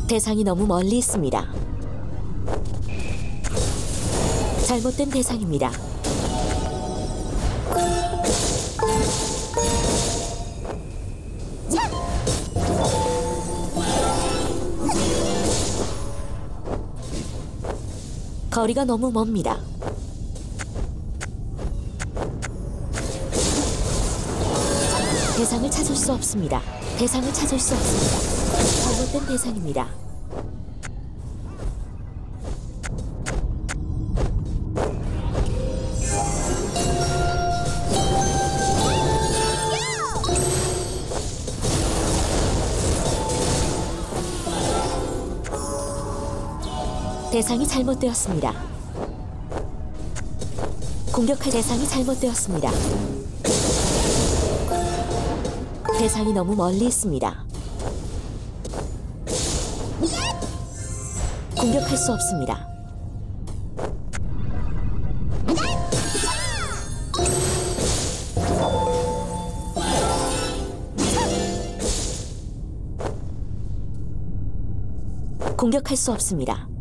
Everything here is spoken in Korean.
대상이 너무 멀리 있습니다. 잘못된 대상입니다. 거리가 너무 멉니다. 대상을 찾을 수 없습니다. 대상을 찾을 수 없습니다. 잘못된 대상입니다. 대상이 잘못되었습니다. 공격할 대상이 잘못되었습니다. 대상이 너무 멀리 있습니다. 공격할 수 없습니다. 공격할 수 없습니다.